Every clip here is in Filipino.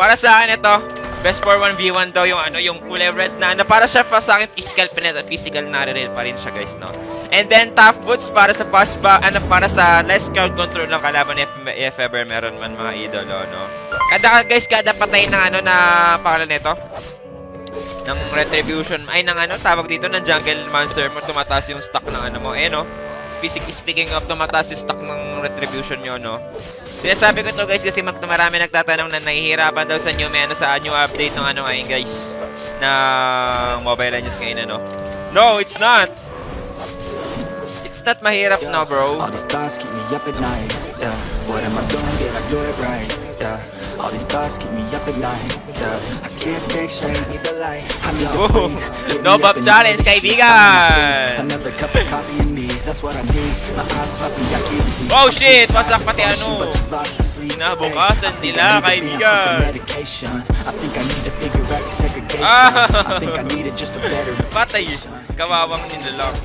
Para sa akin ito, best for 1v1 daw yung ano, yung kulay red na para siya sa akin physical narrative pa rin siya guys, no. And then tough boots para sa fast para sa less crowd control ng kalaban if ever meron man mga idolo, no. Kada patay ng ano na pangalan nito ng retribution ay ng ano tawag dito ng jungle monster mo, tumataas yung stock ng ano mo, no. Speaking of tumataas yung stock ng retribution nyo, no. Sinasabi ko to guys kasi marami nagtatanong na nahihirapan daw sa new update ng ano ngayon guys na Mobile Legends ngayon, ano. No, it's not. It's not mahirap, no, bro. All these thoughts keep me up at night. Yeah, what am I doing? Did I do it right? Yeah, all these thoughts keep me up at night. Yeah, I can't think straight, need the light. I'm no buff challenge, kaibigan. Another cup of coffee in me, that's what I need. My eyes puppy, I can't see. Oh shit, wasak pati ano. Kinabukasan nila, kaibigan. I think I need to figure out segregation. I think I needed just a better. Patay, kawawang nilalang.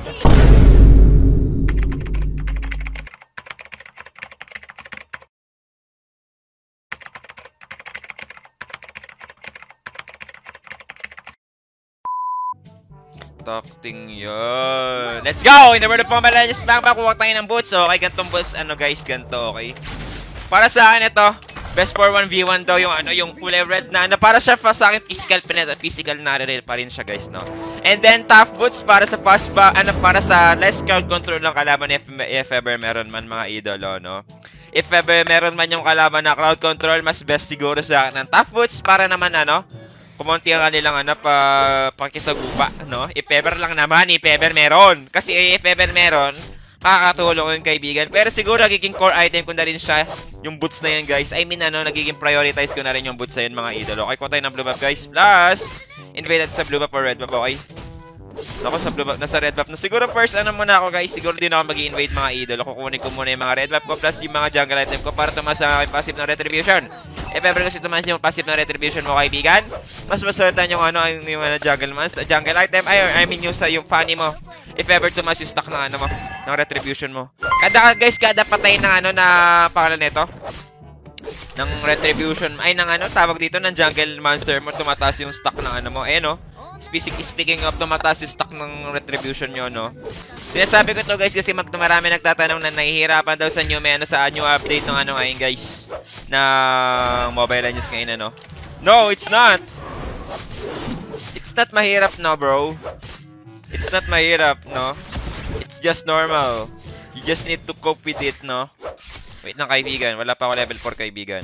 Takting yun. Let's go! In the world of Mobile Legends, kuha tayo ng boots. Okay, gantong boots, ano guys, ganto, okay? Para sa akin ito, best for 1v1 daw yung ano, yung kulay red na para siya sa akin physical narrative pa rin siya guys, no. And then tough boots para sa para sa less crowd control ng kalaban if ever meron man mga idolo, no. If ever meron man yung kalaban na crowd control, mas best siguro sa akin ng tough boots para naman ano, kumonti ang kanilang ano pakisagupa, no? If ever lang naman, if ever meron. Kasi if ever meron, makakatulong yung kaibigan. Pero siguro nagiging core item ko na rin siya yung boots na yan guys. I mean ano, nagiging prioritize ko na rin yung boots na yan mga idolo. Okay, kuha tayo ng blue buff guys. Plus, invade sa blue buff or red buff, okay? Ako sa blue buff, nasa red buff na. Siguro first ano muna ako guys, siguro din ako mag-i-invade mga idolo. Kukunin ko muna yung mga red buff ko plus yung mga jungle item ko para tumas ang aking passive na retribution. If ever kasi tumas yung passive na retribution mo kaibigan, mas masaratan yung ano, yung jungle item, I mean yung funny mo. If ever tumas yung stock ng ano mo, ng retribution mo. Kada patay ng ano na pangalan nito ng retribution ay ng ano tawag dito ng jungle monster mo, tumataas yung stock ng ano mo, no. Speaking of tumataas yung stock ng retribution nyo, no. Sinasabi ko to guys kasi marami nagtatanong na nahihirapan daw sa new update ng ano ngayon guys na Mobile Legends ngayon, ano. No, it's not. It's not mahirap, no, bro. It's not mahirap, no. It's just normal. You just need to cope with it, no. Wait lang kaibigan, wala pa ako level 4 kaibigan.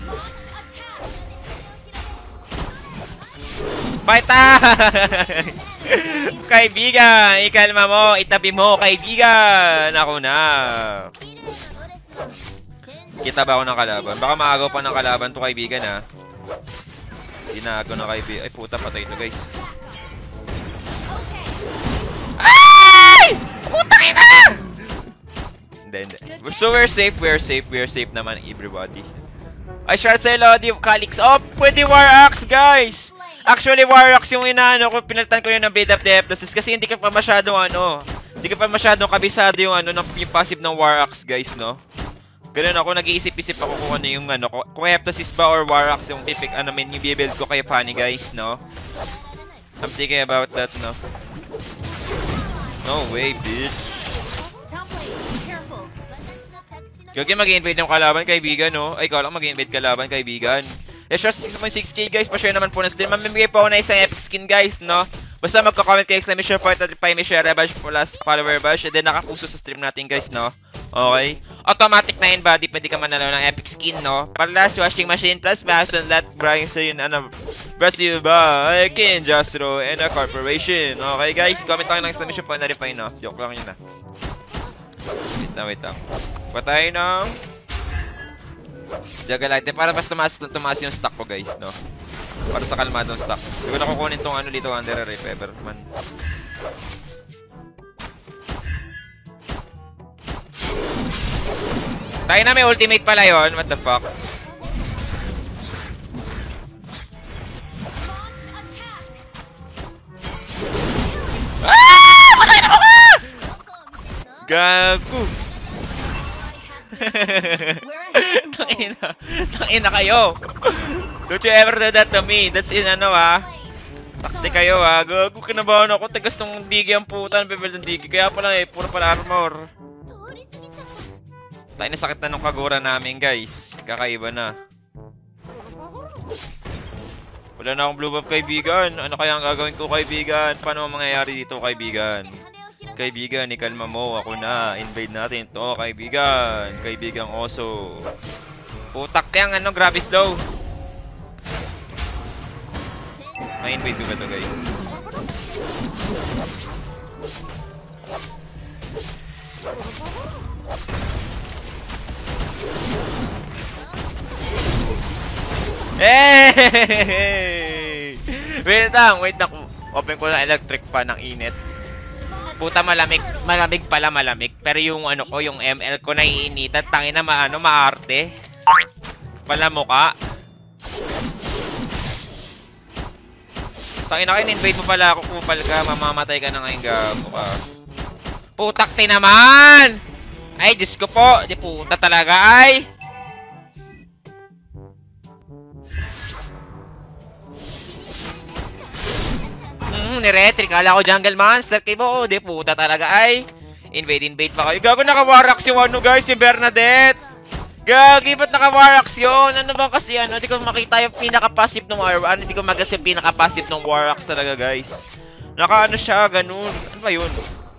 Fight time! Kaibigan, ikalma mo, itabi mo, kaibigan. Ako na. Kita ba ako ng kalaban? Baka maagaw pa ng kalaban to kaibigan, ha. Dinago na kaibigan. Ay, puta, patay ito, guys. Ay! Puta ina! Hindi. So, we're safe naman, everybody. Ay, short sa Lodi, Calix. Oh, pwede War Axe, guys! Actually, War Axe yung inaano ko, pinalitan ko yun ng build up DPS kasi hindi ka pa masyadong ano, hindi ka pa masyadong kabisado yung ano, yung passive ng War Axe, guys, no? Ganun ako, nag-iisip-isip ako kung ano yung ano, kung Heptasis ba or War Axe yung pipick, ano, yung build ko kay Fanny, guys, no? I'm thinking about that, no? No way, bitch. Kaya mag-invade ng kalaban, kaibigan, no? Ay, ikaw lang mag-invade kalaban, kaibigan. Extra 6.6k guys, pa-share naman po na stream. Mamimigay po ako na isang epic skin guys, no? Basta magko-comment kayo exclamation point at may share bash plus follower bash. And then nakapuso sa stream natin guys, no? Okay? Automatic na yun buddy, pwede ka manalo ng epic skin, no? Para last washing machine plus Mason that bragging sa yun, ano, Brazil ba? King Jastro and a corporation. Okay guys, comment lang ng exclamation point na rin pa yun, no? Joke lang yun, na. Wait lang. Patay ng Juggle item para mas tumaas yung stock ko guys, no? Para sa kalmadong stock. Hindi ko na kukunin tong ano dito, Wanderer, if ever man. Tayo na, may ultimate pala yun. What the fuck? Ah! Patay na ako! Gago! Tangina kayo. Don't you ever do that to me. That's in ano Takti kayo Gago kinabahan ako. Tagas ng digi ang puta. Nabibuild ng digi. Kaya pala puro pala armor. Tayo na sakit na nung Kagura namin guys. Kakaiba na. Wala na akong blue buff kaibigan. Ano kaya ang gagawin ko kaibigan? Paano mangyayari dito kaibigan? Kaibigan, ikalma mo. Ako na. Invade natin to kaibigan. Kaibigang oso. Putak yang grabe slow. Ma-invade ko ba to guys? Hey! Wait lang. Open ko na electric pa ng init. Puta malamig pala malamig. Pero yung yung ML ko naiinitan. Tangina maarte. Pala mukha. Tangina kayo, invade mo pala ako. Kupal ka, mamamatay ka na ngayon gabo ka. Putakti naman! Ay, Diyos ko po. Di puta talaga ay. Niretri. Kala ko jungle monster. Kibo, di puta talaga ay. Invade pa kayo. Gago naka-warax yung guys, yung Bernadette. Gagi, ba't naka-warax yun? Ano ba kasi Hindi ko makita yung pinaka-passive ng Warax. Hindi ko magas yung pinaka-passive ng Warax talaga guys. Siya, ganun. Ano ba yun?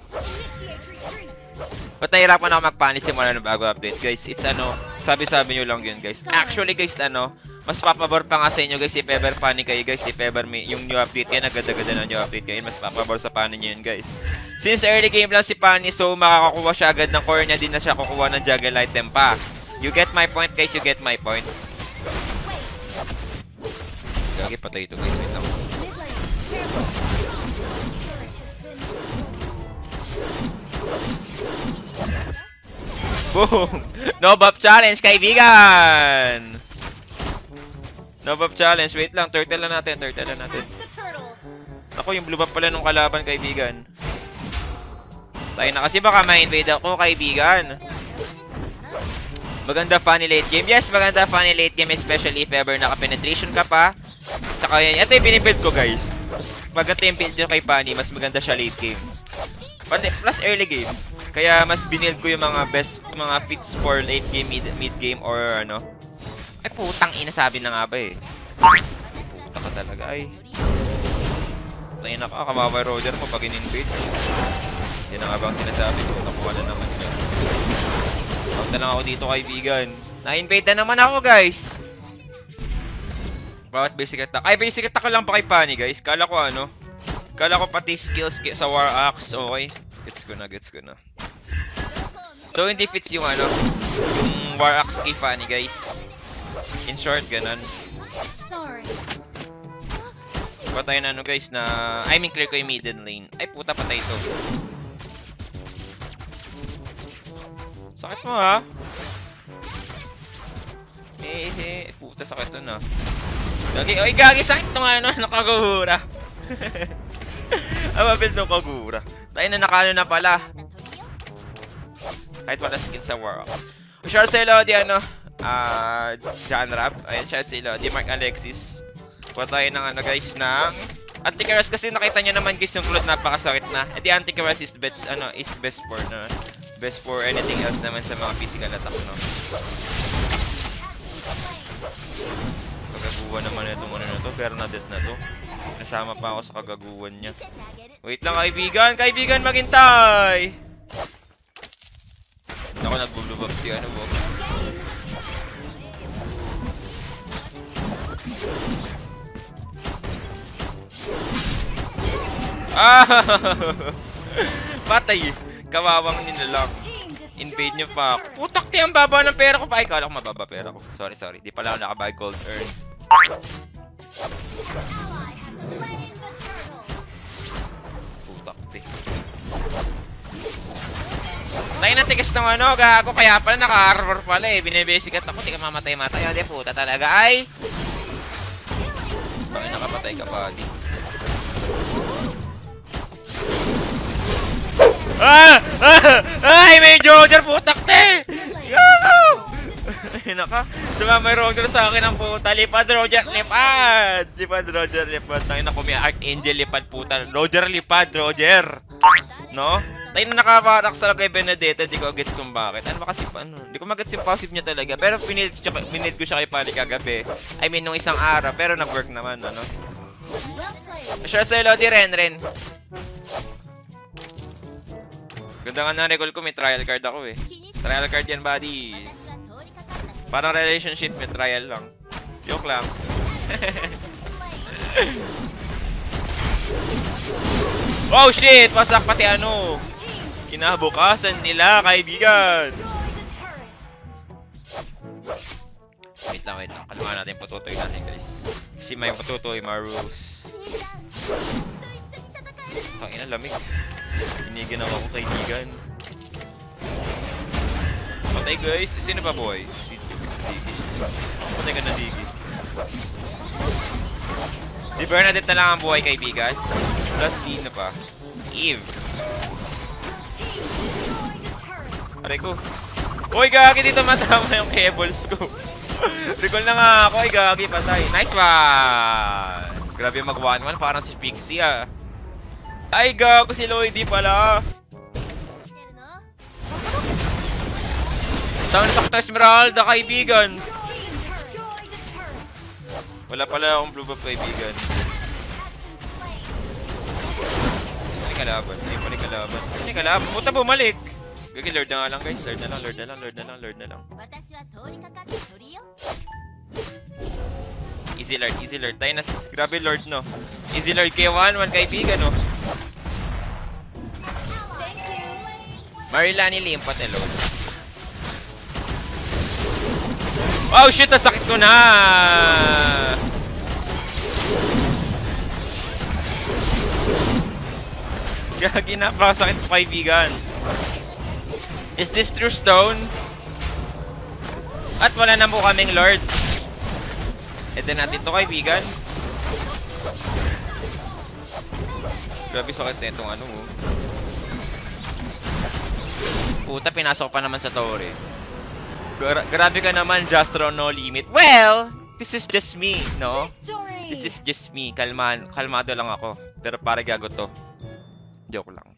Ba't nahirapan ako mag-panic simula ng bago update guys? It's sabi-sabi nyo lang yun guys. Actually guys, mas papabor pa nga sa inyo guys if ever panic kayo guys. If ever may yung new update kayo, naganda-ganda na new update kayo, mas papabor sa panic nyo yun guys. Since early game lang si Pani, so makakakuha siya agad ng core niya, din na siya kukuha ng juggle item pa. You get my point guys, you get my point. Gagi, patay ito guys, wait lang. Boom! No buff challenge, kaibigan! No buff challenge, wait lang, turtle na natin. Ako, yung blue buff pala nung kalaban, kaibigan. Tayo na kasi baka ma-invade ako, kaibigan. Maganda funny late game. Yes, maganda funny late game, especially if ever naka-penetration ka pa. Tsaka yan, ito yung binibuild ko guys. Maganda yung build nyo kay Pani, mas maganda siya late game. Plus early game. Kaya mas binild ko yung mga best, mga fits for late game, mid game, or Ay putang ina, sabi na nga ba eh. Puta ka talaga ay. Tayo na ka, kawawa Roger mo pag in-invade. Yan na nga ba ang sinasabi ko, nakuha na naman yun. Punta lang ako dito kaibigan. Na-invade na naman ako guys. Bawat basic attack. Ay, basic attack ko lang pa kay Pani guys. Kala ko Kala ko pati skills sa War Axe. Okay. Gets ko na. So hindi fits yung yung War Axe kay Pani guys. In short, ganun. Patay na guys na... I mean clear ko yung middle lane. Ay puta, patay ito. Sakit mo puta, sakit nun Gagi, sakit nung nakagura. Mabuild nung Kagura. Tayo na nakano na pala. Kahit wala skin sa War. Short sa Elodie, John Rap. Ayan siya si Elodie, Mark Alexis. Kuha tayo ng guys, ng Anti-Keras kasi nakita nyo naman guys yung cloth napakasakit na. At the Anti-Keras is best for anything else naman sa mga physical attack, Kagaguhan naman itong na to, Bernadette na to. Nasama pa ako sa kagaguhan niya. Wait lang kaibigan, maghintay! Ako nagbublob si Bob. Patay! Kawawang nilalang. Invade nyo pa ako. Putak ang baba ng pera ko pa. Ay, kala ko mababa pera ko. Sorry. Di pala ako nakabuy gold earn. Putak tayo na tigas ng gago. Kaya pala naka-armor pala eh. Binibesikat ako. Di ka mamatay-matay. O, di puta talaga. Ay! Bakit nakapatay ka pa, di? Ay, may Joker, putak te! Yo! Tangina ka. Sumama yung Roger sa akin ang puta. Lipad, Roger, lipad! Lipad, Roger, lipad. Tangina ko may Archangel, lipad puta. Roger, lipad, Roger! No? Tayo na nakaparak sa kay Benedetta, di ko gets kung bakit. Ano ba kasi, ano? Di ko mag-gets yung passive niya talaga. Pero pinid ko siya kay Pali kagabi. I mean, nung isang araw. Pero nag-work naman, ano? Sure sa Lodi, Renren. Ganda nga na recall ko, may trial card ako eh. Trial card yan, buddy. Parang relationship, may trial lang. Joke lang. Oh shit! Wasak pati ano. Kinabukasan nila, kaibigan. Wait lang. Kalmahan natin, patutoy natin, guys. Kasi may patutoy, Marus. Tangina, lamig. Inigan ako, kaibigan. Patay, guys. Sino ba, boy? Si Digi. Patay ka na, Digi. Si Bernadette na lang ang buhay, kaibigan. Plus, sino pa? Si Eve. Aray ko. Uy, gagi, dito matama yung cables ko. Recall na nga ako. Uy, gagi, patay. Nice one! Grabe mag 1-1. Parang si Pixie, ah. Ay, gago si Lloydie pala. Saan sakta Esmeralda, kaibigan? Wala pala akong blue buff, kaibigan. Hindi kalaban. Puta, bumalik. Gagi, Lord na nga lang, guys. Lord na lang. Easy Lord. Tayo na. Grabe, Lord, no? Easy Lord kay 1-1, kaibigan, no? Marilani limpat, hello. Oh shit, sakit ko na. Gagi, napakasakit ko, kaibigan. Is this true stone? At wala na po kaming Lord. Ito natin to, kaibigan. Grabe sakit na itong ano mo. Puta, pinasok pa naman sa Torre. Grabe ka naman, Justro no limit. Well, this is just me, no? This is just me. Kalmado lang ako. Pero para gago to. Joke lang.